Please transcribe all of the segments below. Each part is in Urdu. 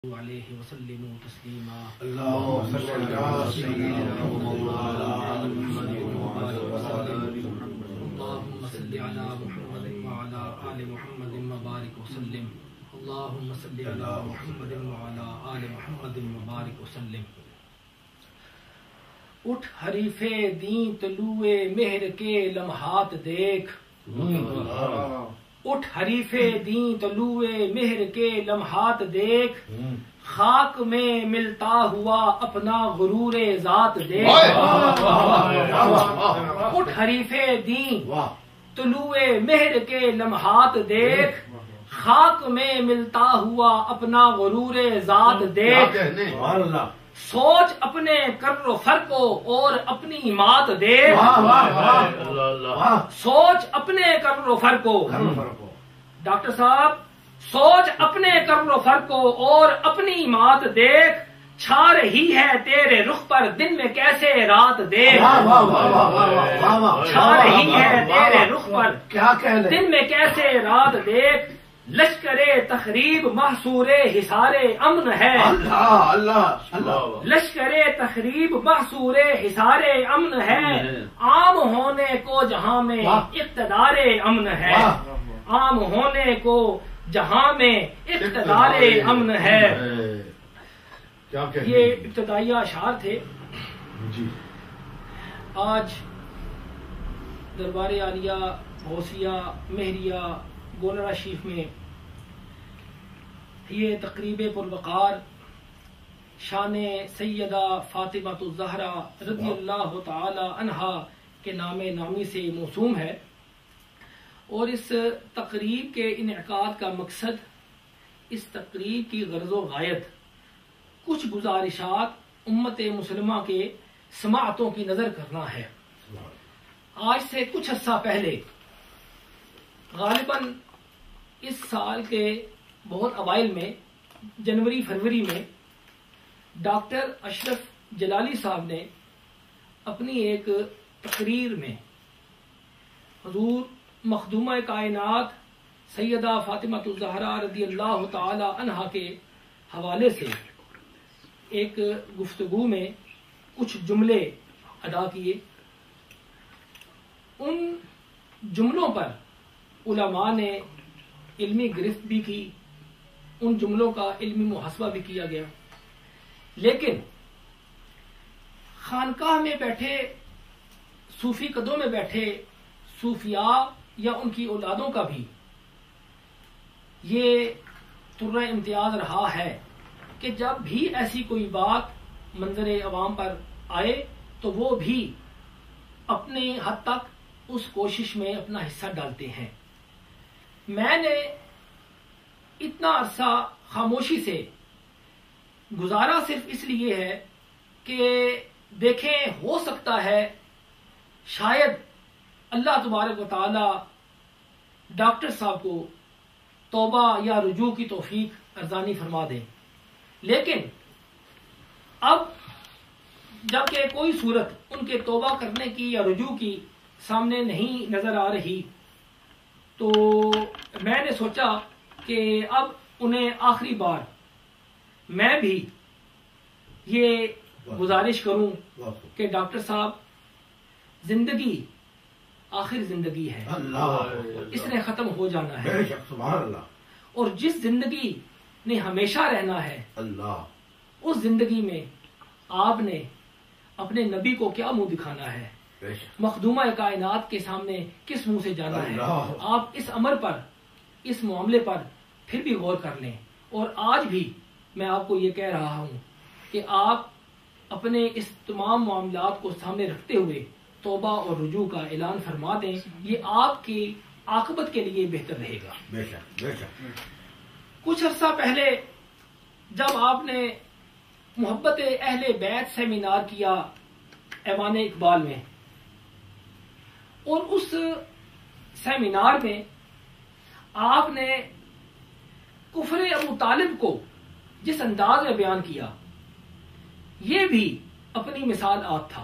علیہ وسلم تسلیما اللهم صل على سيدنا ومولانا محمد اللهم صل على محمد وعلى آل محمد وبارك وسلم اللهم صل على محمد وعلى آل محمد وبارك وسلم. اٹھ حریف دین طلوع مہر کے لمحات دیکھ، اٹھ حریف دین طلوع مہر کے لمحات دیکھ، خاک میں ملتا ہوا اپنا غرور ذات دیکھ. اٹھ حریف دین طلوع مہر کے لمحات دیکھ، خاک میں ملتا ہوا اپنا غرور ذات دیکھ. سوچ اپنے کر و فر کو اور اپنی مات دیکھ، سوچ اپنے کر و فر کو. ڈاکٹر صاحب سوچ اپنے کر و فر کو اور اپنی مات دیکھ، چھا رہی ہے تیرے رخ پر دن میں کیسے رات دیکھ. چھا رہی ہے تیرے رخ پر دن میں کیسے رات دیکھ، لشکر تخریب محصور حصار امن ہے. لشکر تخریب محصور حصار امن ہے، عام ہونے کو جہاں میں اقتدار امن ہے. عام ہونے کو جہاں میں اقتدار امن ہے. یہ ابتدائی اشعار تھے. آج دربار عالیہ غوثیہ مہریہ گولڑہ شریف میں یہ تقریب پروقار شان سیدہ فاطمہ الزہرا رضی اللہ تعالی عنہا کے نام نامی سے موسوم ہے، اور اس تقریب کے انعقاد کا مقصد، اس تقریب کی غرض و غایت کچھ گزارشات امت مسلمہ کے سماعتوں کی نظر کرنا ہے. آج سے کچھ عرصہ پہلے، غالباً اس سال کے بہت اوائل میں، جنوری فروری میں، ڈاکٹر اشرف جلالی صاحب نے اپنی ایک تقریر میں حضور مخدومہ کائنات سیدہ فاطمہ الزہرا رضی اللہ تعالی عنہا کے حوالے سے ایک گفتگو میں کچھ جملے ادا کیے. ان جملوں پر علماء نے علمی گرفت بھی کی، ان جملوں کا علمی محاسبہ بھی کیا گیا. لیکن خانقاہ میں بیٹھے، صوفی قدوں میں بیٹھے صوفیاء یا ان کی اولادوں کا بھی یہ طرح امتیاز رہا ہے کہ جب بھی ایسی کوئی بات منظر عوام پر آئے تو وہ بھی اپنے حد تک اس کوشش میں اپنا حصہ ڈالتے ہیں. میں نے اتنا عرصہ خاموشی سے گزارا صرف اس لیے ہے کہ دیکھیں، ہو سکتا ہے شاید اللہ تبارک و تعالی ڈاکٹر صاحب کو توبہ یا رجوع کی توفیق ارزانی فرما دیں. لیکن اب جب کہ کوئی صورت ان کے توبہ کرنے کی یا رجوع کی سامنے نہیں نظر آ رہی، تو میں نے سوچا کہ اب انہیں آخری بار میں بھی یہ گزارش کروں کہ ڈاکٹر صاحب، زندگی آخر زندگی ہے، اس نے ختم ہو جانا ہے، اور جس زندگی نے ہمیشہ رہنا ہے، اس زندگی میں آپ نے اپنے نبی کو کیا منہ دکھانا ہے، مخدومہ کائنات کے سامنے کس منہ سے جانا ہے. آپ اس امر پر، اس معاملے پر پھر بھی غور کر لیں. اور آج بھی میں آپ کو یہ کہہ رہا ہوں کہ آپ اپنے اس تمام معاملات کو سامنے رکھتے ہوئے توبہ اور رجوع کا اعلان فرما دیں. یہ آپ کی عاقبت کے لیے بہتر رہے گا. کچھ عرصہ پہلے جب آپ نے محبت اہل بیت سیمینار کیا ایوان اقبال میں، اور اس سیمینار میں آپ نے کفر ابو طالب کو جس انداز میں بیان کیا، یہ بھی اپنی مثال آت تھا.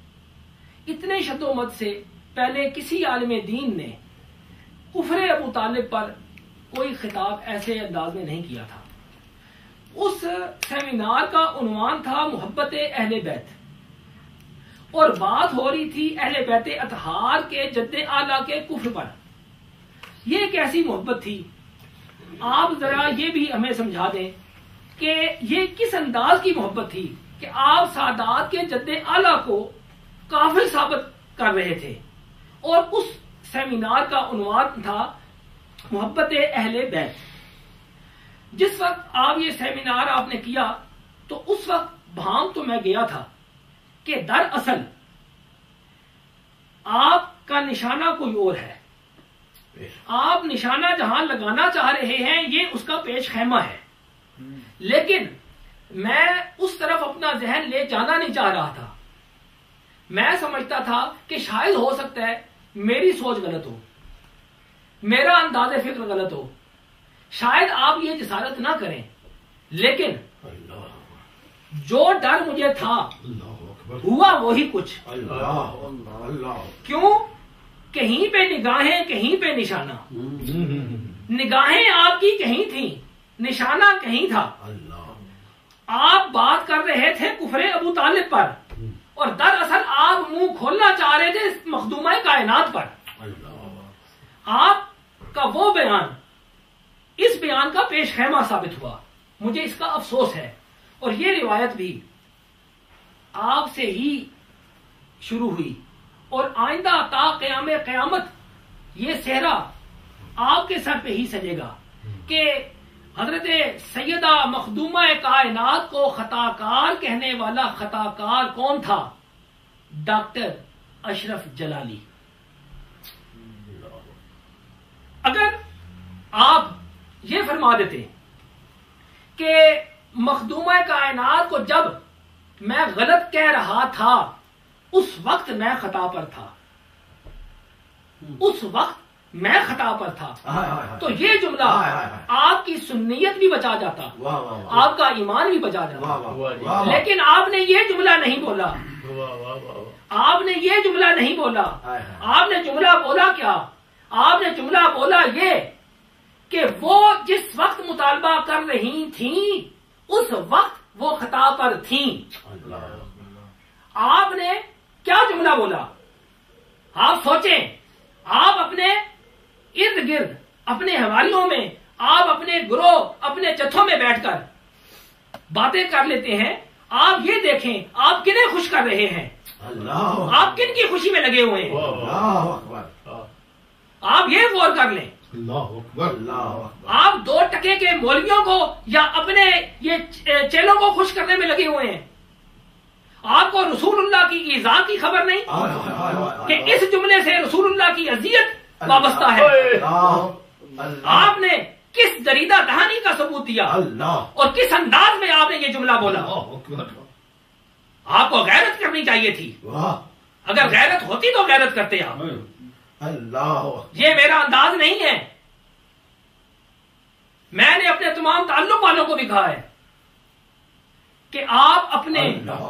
اتنے شد و مد سے پہلے کسی عالم دین نے کفر ابو طالب پر کوئی خطاب ایسے انداز میں نہیں کیا تھا. اس سیمینار کا عنوان تھا محبت اہل بیت، اور بات ہو رہی تھی اہل بیت اطہار کے جد اعلیٰ کے کفر پر. یہ ایک ایسی محبت تھی. آپ ذرا یہ بھی ہمیں سمجھا دیں کہ یہ کس انداز کی محبت تھی کہ آپ سادات کے جد اعلیٰ کو کافر ثابت کر رہے تھے، اور اس سیمینار کا عنوان تھا محبت اہل بیت. جس وقت آپ یہ سیمینار آپ نے کیا تو اس وقت بھانگ تو میں گیا تھا کہ دراصل آپ کا نشانہ کوئی اور ہے. آپ نشانہ جہاں لگانا چاہ رہے ہیں یہ اس کا پیش خیمہ ہے، لیکن میں اس طرف اپنا ذہن لے جانا نہیں چاہ رہا تھا. میں سمجھتا تھا کہ شاید ہو سکتا ہے میری سوچ غلط ہو، میرا انداز فکر غلط ہو، شاید آپ یہ جسارت نہ کریں. لیکن جو ڈر مجھے تھا ہوا وہی کچھ. کیوں؟ کہیں پہ نگاہیں کہیں پہ نشانہ. نگاہیں آپ کی کہیں تھیں، نشانہ کہیں تھا. آپ بات کر رہے تھے کفر ابو طالب پر، اور دراصل آپ منہ کھولنا چاہ رہے تھے مخدومہ کائنات پر. آپ کا وہ بیان اس بیان کا پیش خیمہ ثابت ہوا. مجھے اس کا افسوس ہے. اور یہ روایت بھی آپ سے ہی شروع ہوئی، اور آئندہ تا قیام قیامت یہ صحرا آپ کے سر پہ ہی سجے گا کہ حضرت سیدہ مخدومہ کائنات کو خطا کار کہنے والا خطا کار کون تھا؟ ڈاکٹر اشرف جلالی. اگر آپ یہ فرما دیتے کہ مخدومہ کائنات کو جب میں غلط کہہ رہا تھا اس وقت میں خطا پر تھا، اس وقت میں خطا پر تھا، تو یہ جملہ آپ کی سنیت بھی بچا جاتا، آپ کا ایمان بھی بچا جاتا. لیکن آپ نے یہ جملہ نہیں بولا. آپ نے یہ جملہ نہیں بولا. آپ نے جملہ بولا کیا؟ آپ نے جملہ بولا یہ کہ وہ جس وقت مطالبہ کر رہی تھیں اس وقت وہ خطا پر تھیں. آپ نے کیا جملہ بولا؟ آپ سوچیں. آپ اپنے ارد گرد، اپنے حوالیوں میں، آپ اپنے گروہ، اپنے جتھوں میں بیٹھ کر باتیں کر لیتے ہیں. آپ یہ دیکھیں آپ کنہیں خوش کر رہے ہیں، آپ کن کی خوشی میں لگے ہوئے ہیں. آپ یہ غور کر لیں. آپ 2 ٹکے کے مولویوں کو یا اپنے یہ چیلوں کو خوش کرنے میں لگے ہوئے ہیں. آپ کو رسول اللہ کی ایذا کی خبر نہیں کہ اس جملے سے رسول اللہ کی اذیت وابستہ ہے. آپ نے کس دریدہ دہانی کا ثبوت دیا اور کس انداز میں آپ نے یہ جملہ بولا. آپ کو غیرت کرنی چاہیے تھی. اگر غیرت ہوتی تو غیرت کرتے آپ. یہ میرا انداز نہیں ہے. میں نے اپنے تمام تعلق والوں کو بھی کہا ہے کہ آپ اپنے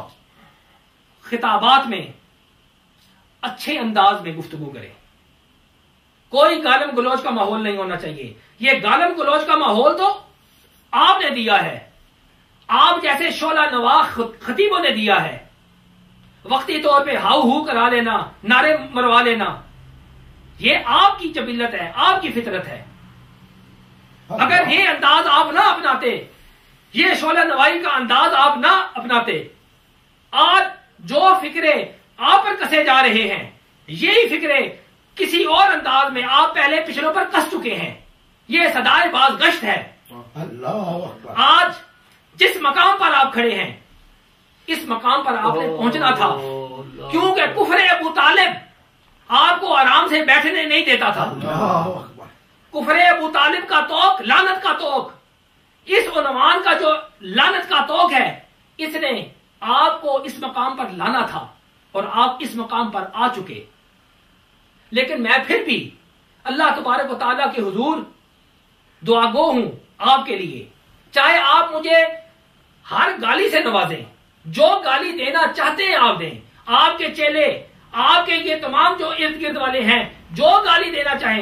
خطابات میں اچھے انداز میں گفتگو کریں. کوئی گالم گلوچ کا ماحول نہیں ہونا چاہیے. یہ گالم گلوچ کا ماحول تو آپ نے دیا ہے. آپ جیسے شعلہ نوا خطیبوں نے دیا ہے. وقتی طور پہ ہاؤ ہو کرا لینا، نعرے مروا لینا، یہ آپ کی جبلت ہے، آپ کی فطرت ہے. اگر یہ انداز آپ نہ اپناتے، یہ شعلہ نوائی کا انداز آپ نہ اپناتے، آج جو فکرے آپ پر کسے جا رہے ہیں یہی فکرے کسی اور انداز میں آپ پہلے پچھلوں پر کس چکے ہیں. یہ صدائے باز گشت ہے. آج جس مقام پر آپ کھڑے ہیں اس مقام پر آپ نے پہنچنا تھا، کیونکہ کفر ابو طالب آپ کو آرام سے بیٹھنے نہیں دیتا تھا. کفر ابو طالب کا توق لعنت کا توق، اس عنوان کا جو لعنت کا توق ہے، اس نے آپ کو اس مقام پر لانا تھا اور آپ اس مقام پر آ چکے. لیکن میں پھر بھی اللہ تبارک و تعالیٰ کے حضور دعا گو ہوں آپ کے لیے. چاہے آپ مجھے ہر گالی سے نوازیں، جو گالی دینا چاہتے ہیں آپ دیں. آپ کے چیلے، آپ کے یہ تمام جو ارد گرد والے ہیں جو گالی دینا چاہیں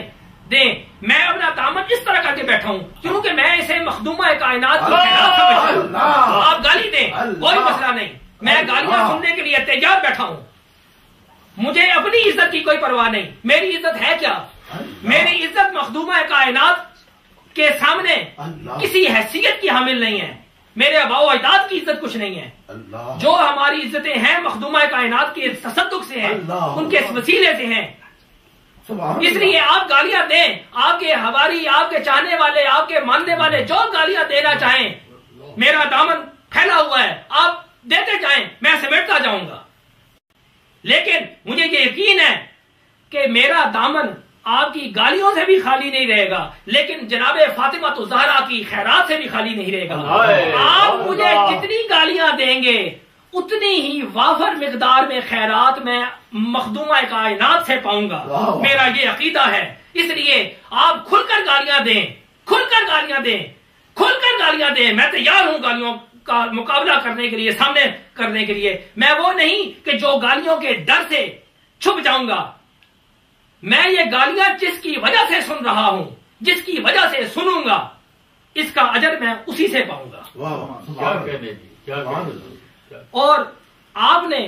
دیں. میں اپنا دامن اس طرح کر کے بیٹھا ہوں کیونکہ میں اسے مخدومہ کائنات کی خیرات سمجھتا ہوں. آپ گالی دیں کوئی مسئلہ نہیں, میں گالیاں سننے کے لیے تیار بیٹھا ہوں. مجھے اپنی عزت کی کوئی پرواہ نہیں. میری عزت ہے کیا؟ میری عزت مخدومہ کائنات کے سامنے کسی حیثیت کی حامل نہیں ہے. میرے آباء و اجداد کی عزت کچھ نہیں ہے. جو ہماری عزتیں ہیں مخدومہ کائنات کے تصدق سے ہیں, ان کے وسیلے سے ہیں. اس لیے آپ گالیاں دیں, آپ کے حواری, آپ کے چاہنے والے, آپ کے ماننے والے جو گالیاں دینا چاہیں, میرا دامن پھیلا ہوا ہے, آپ دیتے جائیں, میں سمیٹتا جاؤں گا. لیکن مجھے یہ یقین ہے کہ میرا دامن آپ کی گالیوں سے بھی خالی نہیں رہے گا, لیکن جناب فاطمہ الزہرا کی خیرات سے بھی خالی نہیں رہے گا. آپ مجھے جتنی گالیاں دیں گے اتنی ہی وافر مقدار میں خیرات میں مخدومہ کائنات سے پاؤں گا. میرا یہ عقیدہ ہے. اس لیے آپ کھل کر گالیاں دیں, کھل کر گالیاں دیں, کھل کر گالیاں دیں. میں تیار ہوں گالیوں کا مقابلہ کرنے کے لیے, سامنے کرنے کے لیے. میں وہ نہیں کہ جو گالیوں کے ڈر سے چھپ جاؤں گا. میں یہ گالیاں جس کی وجہ سے سن رہا ہوں, جس کی وجہ سے سنوں گا, اس کا اجر میں اسی سے پاؤں گا. اور آپ نے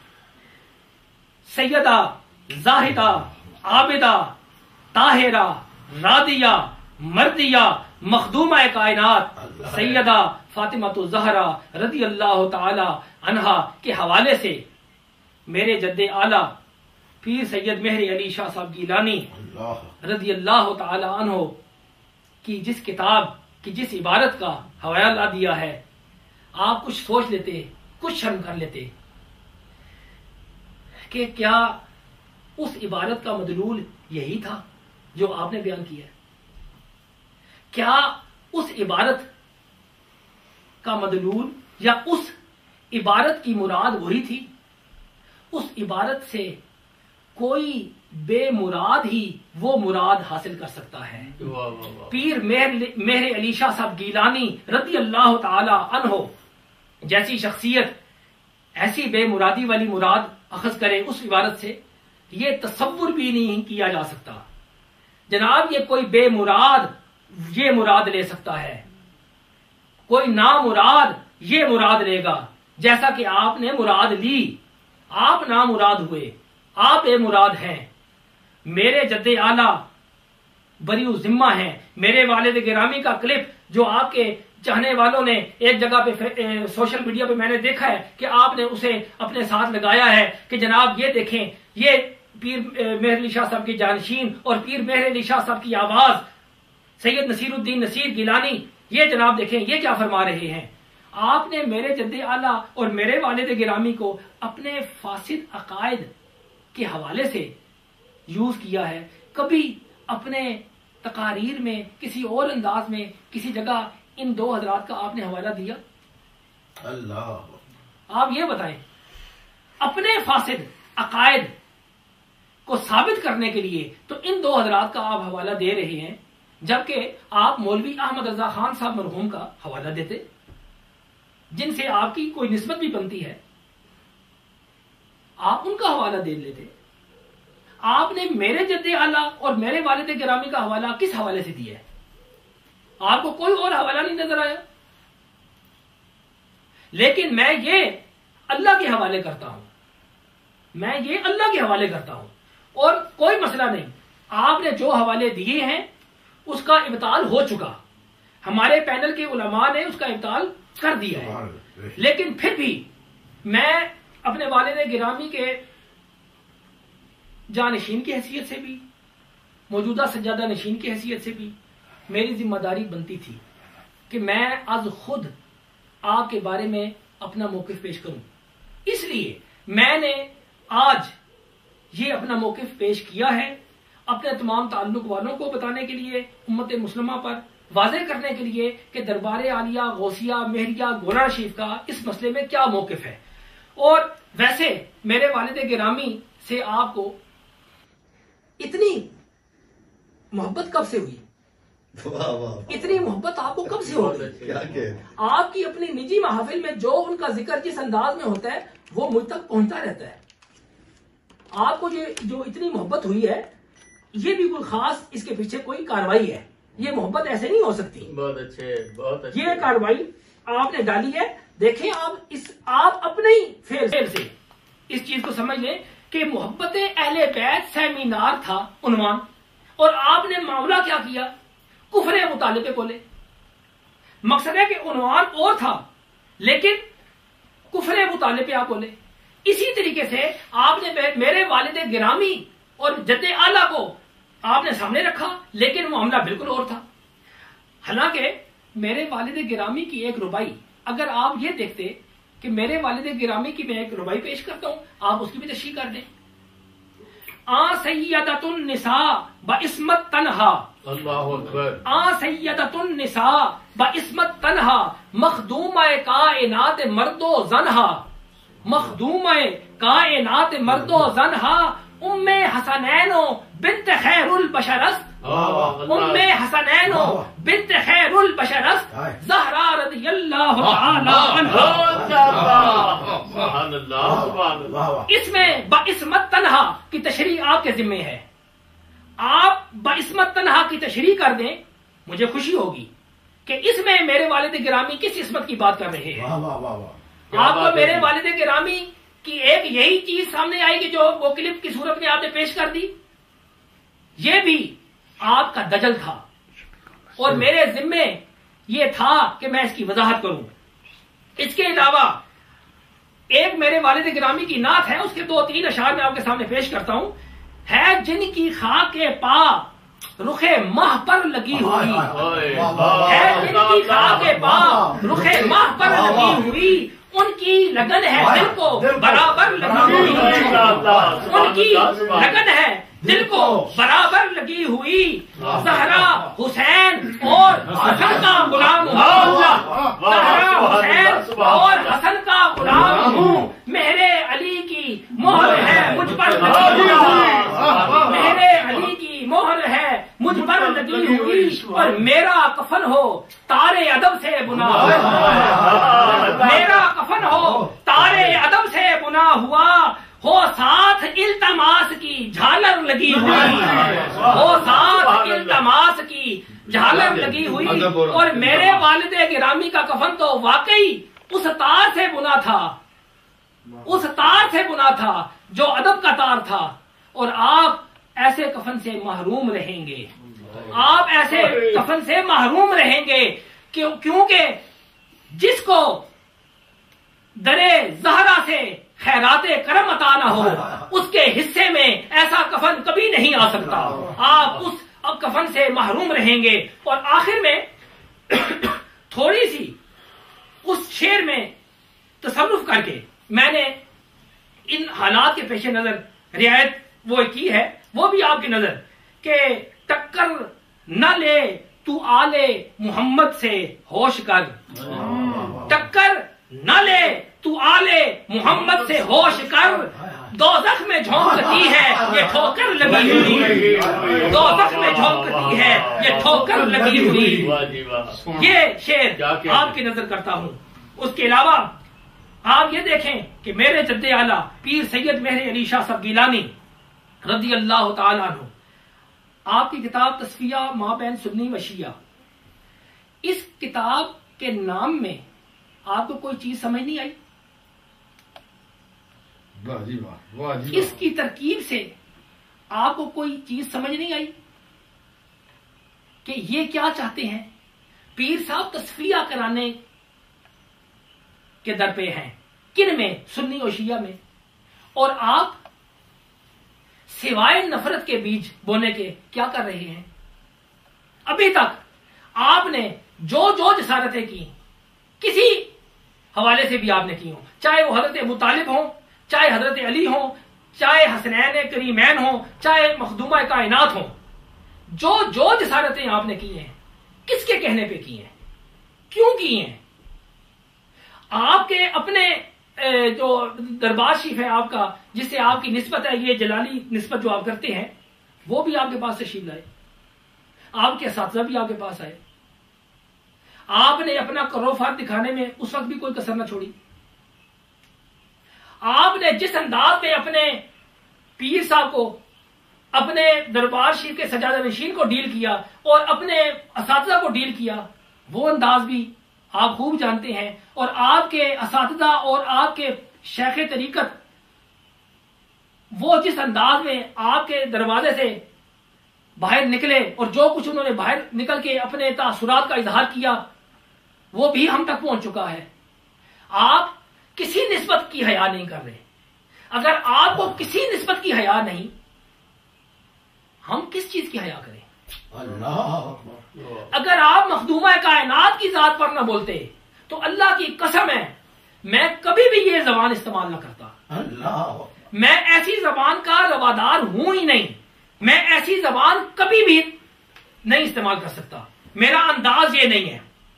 سیدہ زاہدہ عابدہ طاہرہ راضیہ مردیہ مخدومہ کائنات سیدہ فاطمہ الزہرا رضی اللہ تعالی عنہا کے حوالے سے میرے جد اعلیٰ پیر سید مہر علی شاہ صاحب گیلانی رضی اللہ تعالی عنہ کی جس کتاب کی جس عبارت کا حوالہ دیا ہے, آپ کچھ سوچ لیتے, کچھ شرم کر لیتے کہ کیا اس عبارت کا مدلول یہی تھا جو آپ نے بیان کیا ہے؟ کیا اس عبارت کا مدلول یا اس عبارت کی مراد وہی تھی؟ اس عبارت سے کوئی بے مراد ہی وہ مراد حاصل کر سکتا ہے. پیر مہر علی شاہ صاحب گیلانی رضی اللہ تعالی عنہ جیسی شخصیت ایسی بے مرادی والی مراد اخذ کرے اس عبارت سے, یہ تصور بھی نہیں کیا جا سکتا. جناب یہ کوئی بے مراد یہ مراد لے سکتا ہے, کوئی نامراد یہ مراد لے گا, جیسا کہ آپ نے مراد لی. آپ نامراد ہوئے, آپ بے مراد ہیں. میرے جد اعلیٰ بری ذمہ ہیں. میرے والد گرامی کا کلپ جو آپ کے چاہنے والوں نے ایک جگہ پہ سوشل میڈیا پہ میں نے دیکھا ہے کہ آپ نے اسے اپنے ساتھ لگایا ہے کہ جناب یہ دیکھیں, یہ پیر مہر علی شاہ صاحب کی جانشین اور پیر مہر علی شاہ صاحب کی آواز سید نصیر الدین نصیر گیلانی, یہ جناب دیکھیں یہ کیا فرما رہے ہیں. آپ نے میرے جد اعلیٰ اور میرے والد گرامی کو اپنے فاسد عقائد کے حوالے سے یوز کیا ہے. کبھی اپنے تقاریر میں کسی اور انداز میں کسی جگہ ان دو حضرات کا آپ نے حوالہ دیا؟ اللہ, آپ یہ بتائیں, اپنے فاسد عقائد کو ثابت کرنے کے لیے تو ان دو حضرات کا آپ حوالہ دے رہے ہیں, جبکہ آپ مولوی احمد رضا خان صاحب مرحوم کا حوالہ دیتے جن سے آپ کی کوئی نسبت بھی بنتی ہے, آپ ان کا حوالہ دے لیتے. آپ نے میرے جد اعلیٰ اور میرے والد گرامی کا حوالہ کس حوالے سے دیا ہے؟ آپ کو کوئی اور حوالہ نہیں نظر آیا. لیکن میں یہ اللہ کے حوالے کرتا ہوں, میں یہ اللہ کے حوالے کرتا ہوں, اور کوئی مسئلہ نہیں. آپ نے جو حوالے دیے ہیں اس کا ابطال ہو چکا, ہمارے پینل کے علماء نے اس کا ابطال کر دیا ہے. لیکن پھر بھی میں اپنے والد گرامی کے جانشین کی حیثیت سے بھی, موجودہ سجادہ نشین کی حیثیت سے بھی میری ذمہ داری بنتی تھی کہ میں از خود آپ کے بارے میں اپنا موقف پیش کروں. اس لیے میں نے آج یہ اپنا موقف پیش کیا ہے, اپنے تمام تعلق والوں کو بتانے کے لیے, امت مسلمہ پر واضح کرنے کے لیے کہ دربار عالیہ غوثیہ مہریہ گولڑا شریف کا اس مسئلے میں کیا موقف ہے. اور ویسے میرے والد گرامی سے آپ کو اتنی محبت کب سے ہوئی؟ اتنی محبت آپ کو کب سے ہوگی؟ آپ کی اپنی نجی محافل میں جو ان کا ذکر جس انداز میں ہوتا ہے وہ مجھ تک پہنچتا رہتا ہے. آپ کو جو اتنی محبت ہوئی ہے یہ بھی کوئی خاص اس کے پیچھے کوئی کاروائی ہے. یہ محبت ایسے نہیں ہو سکتی. بہت اچھے بہت اچھے. یہ کاروائی آپ نے ڈالی ہے. دیکھیں آپ اپنے ہی فعل سے اس چیز کو سمجھ لیں کہ محبت اہل بیت سیمینار تھا عنوان، اور آپ نے معاملہ کیا کیا؟ کفر مطالبے کو لے. مقصد ہے کہ عنوان اور تھا لیکن کفر مطالبے آپ بولے. اسی طریقے سے آپ نے میرے والد گرامی اور جد اعلیٰ کو آپ نے سامنے رکھا لیکن معاملہ بالکل اور تھا. حالانکہ میرے والد گرامی کی ایک ربائی اگر آپ یہ دیکھتے کہ میرے والد گرامی کی میں ایک ربائی پیش کرتا ہوں، آپ اس کی بھی تشریح کر دیں. سیدۃ النساء بعصمت تنہا، اللہ اکبر. سیدۃ النساء بعصمت تنہا، مخدومہ کائنات مرد و زنہا، مخدومہ کائنات مرد و زنہا، ام حسنین بنت خیر البشر است، ام حسنین بنت خیر البشر است، زہرا رضی اللہ تعالی عنہا. سبحان اللہ سبحان اللہ. اس میں بعصمت تنہا کی تشریح آپ کے ذمے ہے. آپ بعصمت تنہا کی تشریح کر دیں، مجھے خوشی ہوگی کہ اس میں میرے والد گرامی کس عصمت کی بات کر رہے ہیں. آپ کو میرے والد گرامی کی ایک یہی چیز سامنے آئے گی جو وہ کلپ کی صورت میں آپ نے پیش کر دی. یہ بھی آپ کا دجل تھا اور میرے ذمے یہ تھا کہ میں اس کی وضاحت کروں. اس کے علاوہ ایک میرے والد گرامی کی نعت ہے، اس کے 2-3 اشعار میں آپ کے سامنے پیش کرتا ہوں. ہے جن کی خاک پا رخ ماہ پر لگی ہوئی، ہے جن کی خاک پا رخ ماہ پر لگی ہوئی، ان کی لگن ہے دل کو برابر لگی ہوئی، ان کی لگن ہے دل کو برابر لگی ہوئی. زہرا حسین اور حسن کا غلام ہوں، زہرا حسین اور حسن کا غلام ہوں. میرے علی کی مہر ہے مجھ پر لگی ہوئی، میرے علی کی مہر ہے مجھ پر لگی ہوئی، اور میرا کفن ہو تارے ادب سے بنا ہوا، میرا کفن ہو تارے ادب سے بنا ہوا، ہو ساتھ التماس کی جھالر لگی ہوئی، ہو ساتھ التماس کی جھالر لگی ہوئی. اور میرے والد گرامی کا کفن تو واقعی اس تار سے بنا تھا، اس تار سے بنا تھا جو ادب کا تار تھا. اور آپ ایسے کفن سے محروم رہیں گے، آپ ایسے کفن سے محروم رہیں گے کیونکہ جس کو درے زہرا سے خیرات کرم عطا نہ ہو اس کے حصے میں ایسا کفن کبھی نہیں آ سکتا. آپ اس کفن سے محروم رہیں گے. اور آخر میں تھوڑی سی اس شعر میں تصرف کر کے میں نے ان حالات کے پیش نظر رعایت وہ کی ہے، وہ بھی آپ کی نظر کہ ٹکر نہ لے تو آلے محمد سے ہوش کر، ٹکر نہ لے تو آلے محمد سے ہوش کر، دوزخ میں جھونکتی ہے یہ ٹھوکر لگی ہوئی، دوزخ میں جھونکتی ہے یہ ٹھوکر لگی ہوئی. یہ شعر آپ کی نظر کرتا ہوں. اس کے علاوہ آپ یہ دیکھیں کہ میرے جد اعلیٰ پیر سید مہر علی شاہ صاحب گیلانی رضی اللہ تعالیٰ عنہ، آپ کی کتاب تصفیہ ما بین سنی و شیعہ، اس کتاب کے نام میں آپ کو کوئی چیز سمجھ نہیں آئی؟ اس کی ترکیب سے آپ کو کوئی چیز سمجھ نہیں آئی کہ یہ کیا چاہتے ہیں؟ پیر صاحب تصفیہ کرانے کے در پہ ہیں، کن میں؟ سنی و شیعہ میں. اور آپ سوائے نفرت کے بیج بونے کے کیا کر رہے ہیں؟ ابھی تک آپ نے جو جسارتیں کی کسی حوالے سے بھی آپ نے کی ہوں، چاہے وہ حضرت مطالب ہوں، چاہے حضرت علی ہوں، چاہے حسنین کریمین ہوں، چاہے مخدومہ کائنات ہوں، جو جسارتیں آپ نے کی ہیں کس کے کہنے پہ کی ہیں؟ کیوں کی ہیں؟ آپ کے اپنے جو دربار شریف ہے آپ کا، جس سے آپ کی نسبت ہے، یہ جلالی نسبت جو آپ کرتے ہیں، وہ بھی آپ کے پاس تشریف لائے، آپ کے اساتذہ بھی آپ کے پاس آئے. آپ نے اپنا کروفات دکھانے میں اس وقت بھی کوئی کسر نہ چھوڑی. آپ نے جس انداز میں اپنے پیر صاحب کو اپنے دربار شریف کے سجادہ نشین کو ڈیل کیا اور اپنے اساتذہ کو ڈیل کیا، وہ انداز بھی آپ خوب جانتے ہیں. اور آپ کے اساتذہ اور آپ کے شیخ طریقت وہ جس انداز میں آپ کے دروازے سے باہر نکلے اور جو کچھ انہوں نے باہر نکل کے اپنے تاثرات کا اظہار کیا وہ بھی ہم تک پہنچ چکا ہے. آپ کسی نسبت کی حیا نہیں کر رہے. اگر آپ کو کسی نسبت کی حیا نہیں، ہم کس چیز کی حیا کریں؟ اللہ. اگر آپ مخدومہ کائنات کی ذات پر نہ بولتے تو اللہ کی قسم ہے میں کبھی بھی یہ زبان استعمال نہ کرتا. اللہ. میں ایسی زبان کا روادار ہوں ہی نہیں. میں ایسی زبان کبھی بھی نہیں استعمال کر سکتا. میرا انداز یہ نہیں ہے.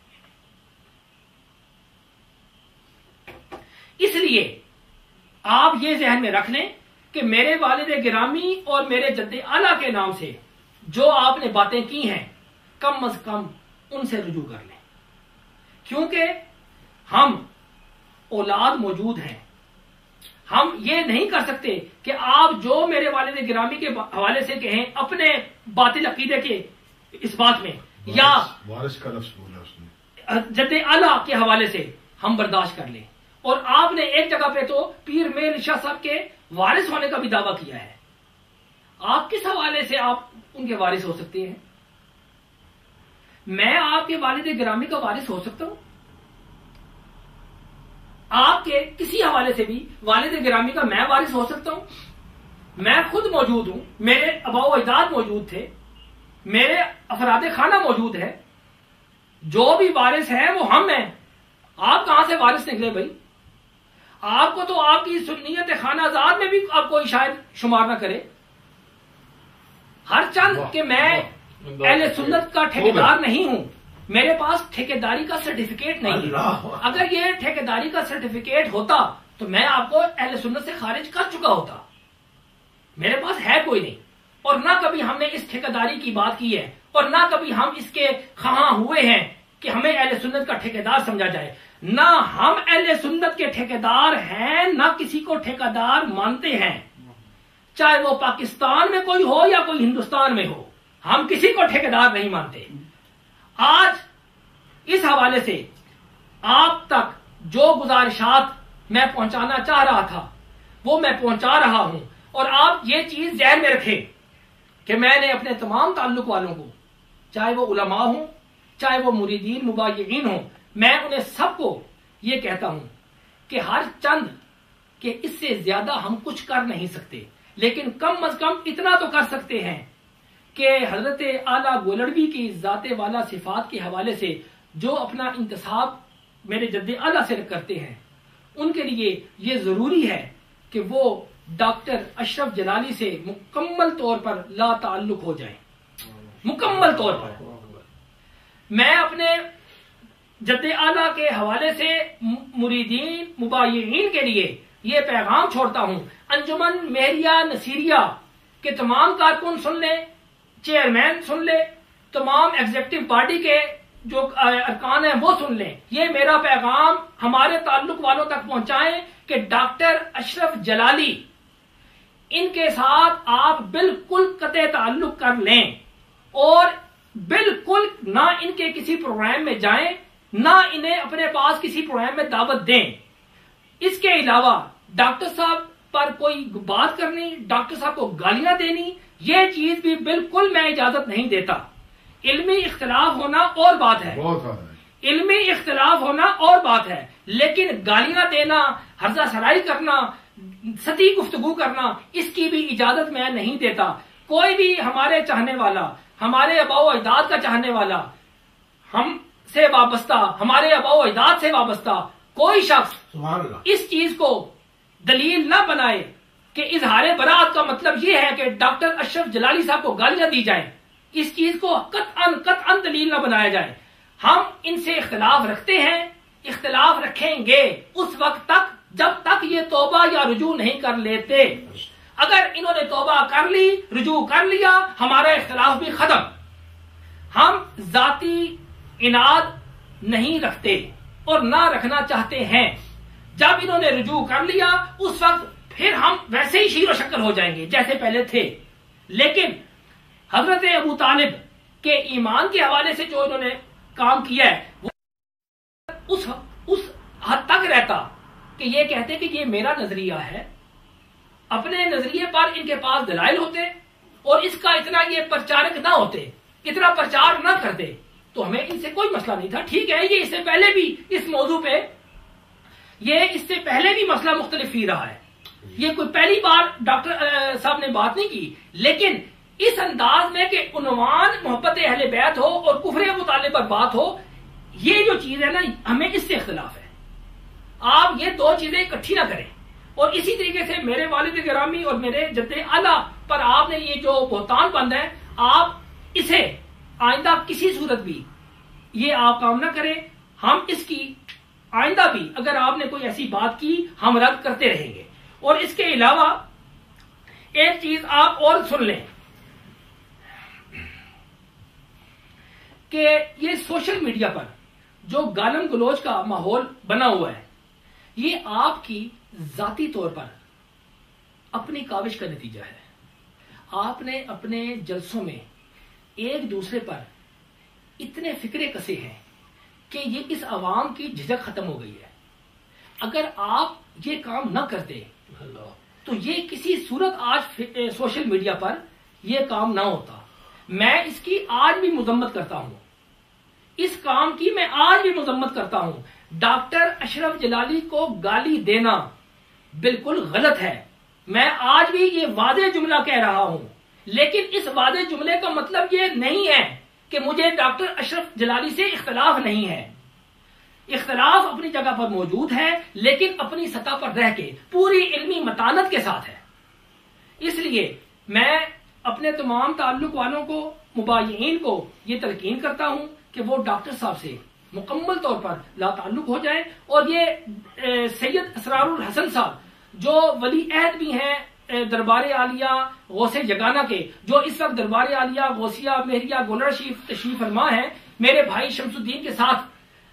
اس لیے آپ یہ ذہن میں رکھ لیں کہ میرے والد گرامی اور میرے جد اعلیٰ کے نام سے جو آپ نے باتیں کی ہیں کم از کم ان سے رجوع کر لیں، کیونکہ ہم اولاد موجود ہیں. ہم یہ نہیں کر سکتے کہ آپ جو میرے والد گرامی کے حوالے سے کہیں اپنے باطل عقیدے کے اس بات میں یا وارث کا لفظ بولا اس نے جد اعلیٰ کے حوالے سے ہم برداشت کر لیں. اور آپ نے ایک جگہ پہ تو پیر میر شاہ صاحب کے وارث ہونے کا بھی دعویٰ کیا ہے. آپ کس حوالے سے آپ ان کے وارث ہو سکتے ہیں؟ میں آپ کے والد گرامی کا وارث ہو سکتا ہوں؟ آپ کے کسی حوالے سے بھی والد گرامی کا میں وارث ہو سکتا ہوں؟ میں خود موجود ہوں، میرے آباء و اجداد موجود تھے، میرے افراد خانہ موجود ہے، جو بھی وارث ہیں وہ ہم ہیں. آپ کہاں سے وارث نکلے بھائی؟ آپ کو تو آپ کی سنیت خانہ زاد میں بھی آپ کوئی شاید شمار نہ کرے. ہر چند کہ میں اہل سنت کا ٹھیکیدار نہیں ہوں، میرے پاس ٹھیکیداری کا سرٹیفکیٹ نہیں ہے. اگر یہ ٹھیکیداری کا سرٹیفکیٹ ہوتا تو میں آپ کو اہل سنت سے خارج کر چکا ہوتا. میرے پاس ہے کوئی نہیں، اور نہ کبھی ہم نے اس ٹھیکیداری کی بات کی ہے، اور نہ کبھی ہم اس کے خواہاں ہوئے ہیں کہ ہمیں اہل سنت کا ٹھیکیدار سمجھا جائے. نہ ہم اہل سنت کے ٹھیکیدار ہیں، نہ کسی کو ٹھیکیدار مانتے ہیں، چاہے وہ پاکستان میں کوئی ہو یا کوئی ہندوستان میں ہو. ہم کسی کو ٹھیکیدار نہیں مانتے. آج اس حوالے سے آپ تک جو گزارشات میں پہنچانا چاہ رہا تھا وہ میں پہنچا رہا ہوں. اور آپ یہ چیز ذہن میں رکھیں کہ میں نے اپنے تمام تعلق والوں کو، چاہے وہ علماء ہوں چاہے وہ مریدین مبایعین ہوں، میں انہیں سب کو یہ کہتا ہوں کہ ہر چند کہ اس سے زیادہ ہم کچھ کر نہیں سکتے، لیکن کم از کم اتنا تو کر سکتے ہیں کہ حضرت اعلیٰ گولڑوی کی ذات والا صفات کے حوالے سے جو اپنا انتصاب میرے جد اعلیٰ سے کرتے ہیں ان کے لیے یہ ضروری ہے کہ وہ ڈاکٹر اشرف جلالی سے مکمل طور پر لا تعلق ہو جائیں. مکمل طور پر میں اپنے جد اعلیٰ کے حوالے سے مریدین مبایعین کے لیے یہ پیغام چھوڑتا ہوں. انجمن مہریہ نصیریہ کے تمام کارکن سن لیں، چیئرمین سن لیں، تمام ایگزیکٹو پارٹی کے جو ارکان ہیں وہ سن لیں. یہ میرا پیغام ہمارے تعلق والوں تک پہنچائیں کہ ڈاکٹر اشرف جلالی ان کے ساتھ آپ بالکل قطع تعلق کر لیں، اور بالکل نہ ان کے کسی پروگرام میں جائیں، نہ انہیں اپنے پاس کسی پروگرام میں دعوت دیں. اس کے علاوہ ڈاکٹر صاحب پر کوئی بات کرنی، ڈاکٹر صاحب کو گالیاں دینی، یہ چیز بھی بالکل میں اجازت نہیں دیتا. علمی اختلاف ہونا اور بات ہے، علمی اختلاف ہونا اور بات ہے، لیکن گالیاں دینا، ہرزہ سرائی کرنا، سطحی گفتگو کرنا، اس کی بھی اجازت میں نہیں دیتا. کوئی بھی ہمارے چاہنے والا، ہمارے آباء و اجداد کا چاہنے والا، ہم سے وابستہ، ہمارے آباء و اجداد سے وابستہ کوئی شخص اس چیز کو دلیل نہ بنائے کہ اظہار برات کا مطلب یہ ہے کہ ڈاکٹر اشرف جلالی صاحب کو گالیاں دی جائیں. اس چیز کو قطعاً دلیل نہ بنایا جائے. ہم ان سے اختلاف رکھتے ہیں، اختلاف رکھیں گے اس وقت تک جب تک یہ توبہ یا رجوع نہیں کر لیتے. اگر انہوں نے توبہ کر لی، رجوع کر لیا، ہمارا اختلاف بھی ختم. ہم ذاتی اناد نہیں رکھتے اور نہ رکھنا چاہتے ہیں. جب انہوں نے رجوع کر لیا اس وقت پھر ہم ویسے ہی شیر و شکر ہو جائیں گے جیسے پہلے تھے. لیکن حضرت ابو طالب کے ایمان کے حوالے سے جو انہوں نے کام کیا ہے وہ اس حد تک رہتا کہ یہ کہتے کہ یہ میرا نظریہ ہے، اپنے نظریے پر ان کے پاس دلائل ہوتے اور اس کا اتنا یہ پرچارک نہ ہوتے، اتنا پرچار نہ کرتے تو ہمیں ان سے کوئی مسئلہ نہیں تھا. ٹھیک ہے، یہ اس سے پہلے بھی اس موضوع پہ اس سے پہلے بھی مسئلہ مختلف ہی رہا ہے. یہ کوئی پہلی بار ڈاکٹر صاحب نے بات نہیں کی، لیکن اس انداز میں کہ عنوان محبت اہل بیت ہو اور کفر ابو طالب پر بات ہو، یہ جو چیز ہے نا، ہمیں اس سے اختلاف ہے. آپ یہ دو چیزیں اکٹھی نہ کریں. اور اسی طریقے سے میرے والد گرامی اور میرے جد اعلیٰ پر آپ نے یہ جو بہتان بند ہے، آپ اسے آئندہ کسی صورت بھی یہ آپ کام نہ کریں. ہم اس کی آئندہ بھی اگر آپ نے کوئی ایسی بات کی ہم رد کرتے رہیں گے. اور اس کے علاوہ ایک چیز آپ اور سن لیں کہ یہ سوشل میڈیا پر جو گالم گلوچ کا ماحول بنا ہوا ہے، یہ آپ کی ذاتی طور پر اپنی کاوش کا نتیجہ ہے. آپ نے اپنے جلسوں میں ایک دوسرے پر اتنے فکرے کسے ہیں کہ یہ اس عوام کی جھجک ختم ہو گئی ہے. اگر آپ یہ کام نہ کرتے تو یہ کسی صورت آج سوشل میڈیا پر یہ کام نہ ہوتا. میں اس کی آج بھی مذمت کرتا ہوں، اس کام کی میں آج بھی مذمت کرتا ہوں. ڈاکٹر اشرف جلالی کو گالی دینا بالکل غلط ہے. میں آج بھی یہ واضح جملہ کہہ رہا ہوں، لیکن اس واضح جملے کا مطلب یہ نہیں ہے کہ مجھے ڈاکٹر اشرف جلالی سے اختلاف نہیں ہے. اختلاف اپنی جگہ پر موجود ہے، لیکن اپنی سطح پر رہ کے پوری علمی متانت کے ساتھ ہے. اس لیے میں اپنے تمام تعلق والوں کو، مبايعین کو یہ تلقین کرتا ہوں کہ وہ ڈاکٹر صاحب سے مکمل طور پر لا تعلق ہو جائیں. اور یہ سید اسرار الحسن صاحب جو ولی عہد بھی ہیں دربار عالیہ غوث یگانہ کے، جو اس وقت دربار عالیہ غوثیہ مہریہ گولڑا شریف تشریف فرما ہیں، میرے بھائی شمس الدین کے ساتھ،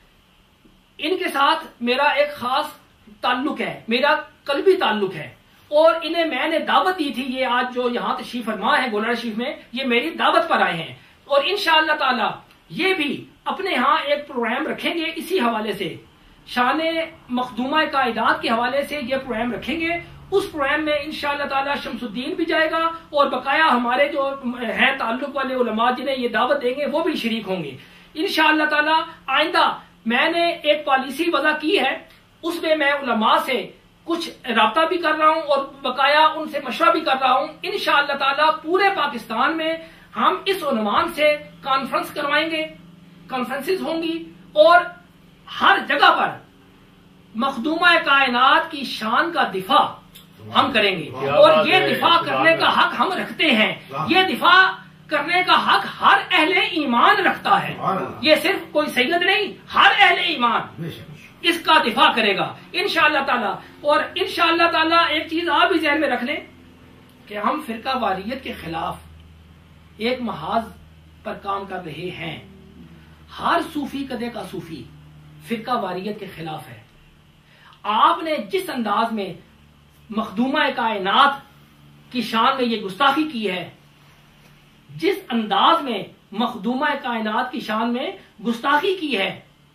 ان کے ساتھ میرا ایک خاص تعلق ہے، میرا قلبی تعلق ہے. اور انہیں میں نے دعوت دی تھی، یہ آج جو یہاں تشریف فرما ہے گولڑا شریف میں، یہ میری دعوت پر آئے ہیں. اور انشاءاللہ تعالی یہ بھی اپنے ہاں ایک پروگرام رکھیں گے اسی حوالے سے، شان مخدومہ کائنات کے حوالے سے یہ پروگرام رکھیں گے. اس پروگرام میں انشاءاللہ تعالی شمس الدین بھی جائے گا اور بقایا ہمارے جو ہیں تعلق والے علماء جنہیں یہ دعوت دیں گے وہ بھی شریک ہوں گے انشاءاللہ تعالی. آئندہ میں نے ایک پالیسی وضع کی ہے، اس میں میں علماء سے کچھ رابطہ بھی کر رہا ہوں اور بقایا ان سے مشورہ بھی کر رہا ہوں. انشاءاللہ تعالی پورے پاکستان میں ہم اس عنوان سے کانفرنس کروائیں گے، کانفرنسز ہوں گی، اور ہر جگہ پر مخدومہ کائنات کی شان کا دفاع ہم کریں گے. اور یہ دفاع کرنے کا حق ہم رکھتے ہیں، یہ دفاع کرنے کا حق ہر اہل ایمان رکھتا ہے. یہ صرف کوئی سید نہیں، ہر اہل ایمان اس کا دفاع کرے گا انشاءاللہ تعالی. اور انشاءاللہ تعالی ایک چیز آپ بھی ذہن میں رکھ لیں کہ ہم فرقہ واریت کے خلاف ایک محاذ پر کام کر رہے ہیں. ہر صوفی کدے کا صوفی فرقہ واریت کے خلاف ہے. آپ نے جس انداز میں مخدومہ کائنات کی شان میں یہ گستاخی کی ہے، جس انداز میں مخدومہ کائنات کی شان میں گستاخی کی ہے،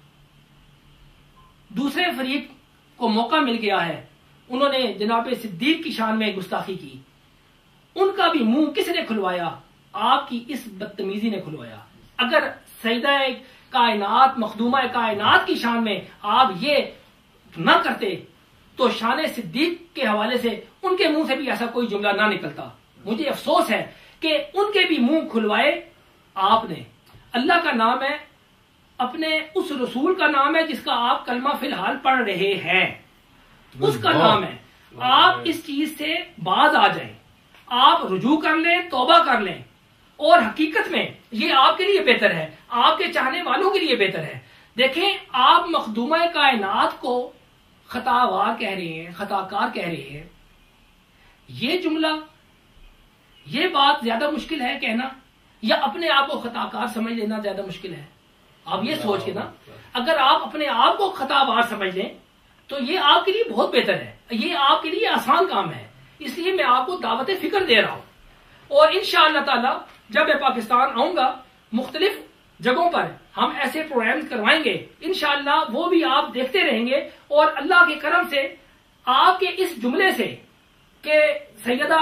دوسرے فریق کو موقع مل گیا ہے، انہوں نے جناب صدیق کی شان میں گستاخی کی، ان کا بھی منہ کس نے کھلوایا؟ آپ کی اس بدتمیزی نے کھلوایا. اگر سیدہ کائنات مخدومہ کائنات کی شان میں آپ یہ نہ کرتے تو شان صدیق کے حوالے سے ان کے منہ سے بھی ایسا کوئی جملہ نہ نکلتا. مجھے افسوس ہے کہ ان کے بھی منہ کھلوائے آپ نے. اللہ کا نام ہے، اپنے اس رسول کا نام ہے جس کا آپ کلمہ فی الحال پڑھ رہے ہیں، اس کا نام ہے. آپ اس چیز سے باز آ جائیں، آپ رجوع کر لیں، توبہ کر لیں. اور حقیقت میں یہ آپ کے لیے بہتر ہے، آپ کے چاہنے والوں کے لیے بہتر ہے. دیکھیں، آپ مخدومہ کائنات کو خطاوار کہہ رہے ہیں، خطاکار کہہ رہے ہیں. یہ جملہ، یہ بات زیادہ مشکل ہے کہنا، یا اپنے آپ کو خطاکار سمجھ لینا زیادہ مشکل ہے؟ آپ یہ سوچ کے نا، اگر آپ اپنے آپ کو خطاوار سمجھ لیں تو یہ آپ کے لیے بہت بہتر ہے، یہ آپ کے لیے آسان کام ہے. اس لیے میں آپ کو دعوت فکر دے رہا ہوں. اور انشاءاللہ تعالی جب میں پاکستان آؤں گا مختلف جگہوں پر ہم ایسے پروگرام کروائیں گے انشاءاللہ، وہ بھی آپ دیکھتے رہیں گے. اور اللہ کے کرم سے آپ کے اس جملے سے کہ سیدہ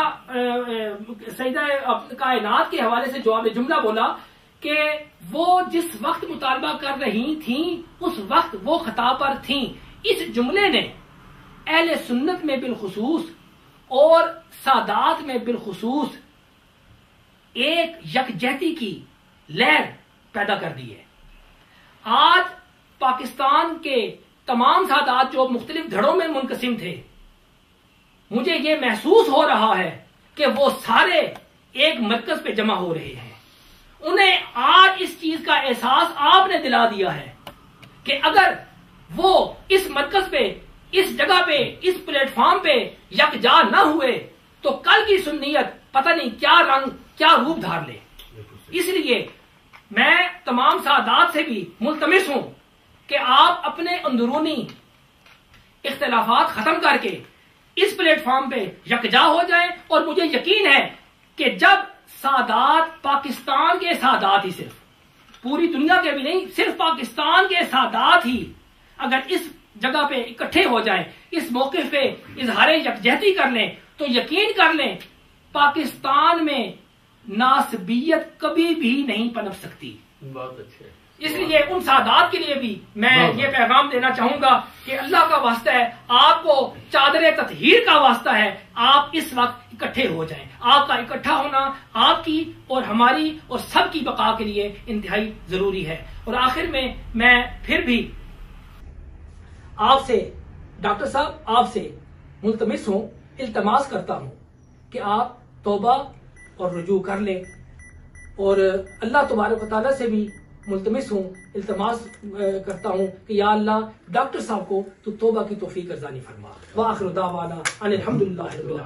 کائنات کے حوالے سے جو آپ نے جملہ بولا کہ وہ جس وقت مطالبہ کر رہی تھیں اس وقت وہ خطا پر تھیں، اس جملے نے اہل سنت میں بالخصوص اور سادات میں بالخصوص ایک یکجہتی کی لہر پیدا کر دی ہے. آج پاکستان کے تمام سادات جو مختلف دھڑوں میں منقسم تھے، مجھے یہ محسوس ہو رہا ہے کہ وہ سارے ایک مرکز پہ جمع ہو رہے ہیں. انہیں آج اس چیز کا احساس آپ نے دلا دیا ہے کہ اگر وہ اس مرکز پہ، اس جگہ پہ، اس پلیٹ فارم پہ یکجا نہ ہوئے تو کل کی سنیت پتہ نہیں کیا رنگ، کیا روپ دھار لے. اس لیے میں تمام سادات سے بھی ملتمس ہوں کہ آپ اپنے اندرونی اختلافات ختم کر کے اس پلیٹ فارم پہ یکجا ہو جائیں. اور مجھے یقین ہے کہ جب سادات، پاکستان کے سادات ہی، صرف پوری دنیا کے بھی نہیں، صرف پاکستان کے سادات ہی اگر اس جگہ پہ اکٹھے ہو جائیں، اس موقع پہ اظہار یکجہتی کر لیں تو یقین کر لیں پاکستان میں ناسبیت کبھی بھی نہیں پنپ سکتی. بہت اچھے. اس لیے ان سادات کے لیے بھی میں یہ پیغام دینا چاہوں گا کہ اللہ کا واسطہ ہے، آپ کو چادر تطہیر کا واسطہ ہے، آپ اس وقت اکٹھے ہو جائیں. آپ کا اکٹھا ہونا آپ کی اور ہماری اور سب کی بقا کے لیے انتہائی ضروری ہے. اور آخر میں پھر بھی آپ سے ڈاکٹر صاحب، آپ سے ملتمس ہوں، التماس کرتا ہوں کہ آپ توبہ اور رجوع کر لیں. اور اللہ تبارک و تعالیٰ سے بھی ملتمس ہوں، التماس کرتا ہوں کہ یا اللہ ڈاکٹر صاحب کو تو توبہ کی توفیق ارزانی فرما. وآخر دعوانا ان الحمدللہ رب العالمین.